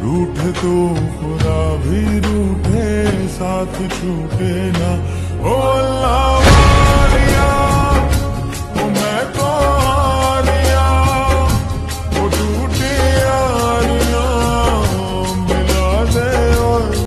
रूठे तो खुदा भी रूठे, साथ छूटे ना। ओ अल्लाह